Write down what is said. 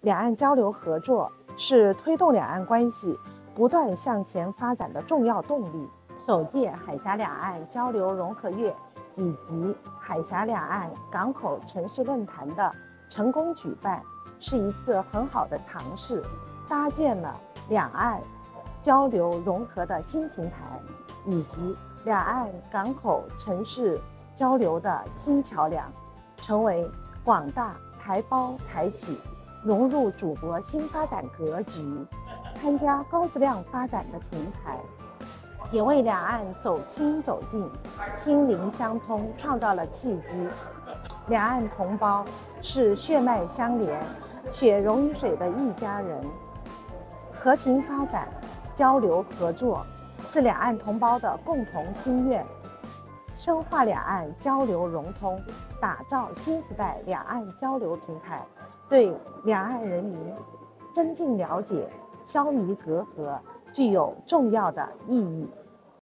两岸交流合作是推动两岸关系不断向前发展的重要动力。首届海峡两岸交流融合月以及海峡两岸港口城市论坛的成功举办，是一次很好的尝试，搭建了两岸交流融合的新平台，以及两岸港口城市交流的新桥梁，成为广大台胞台企融入祖国新发展格局、参加高质量发展的平台，也为两岸走亲走近、亲邻相通创造了契机。两岸同胞是血脉相连、血溶于水的一家人，和平发展、交流合作是两岸同胞的共同心愿。深化两岸交流融通，打造新时代两岸交流平台，对两岸人民增进了解、消弭隔阂具有重要的意义。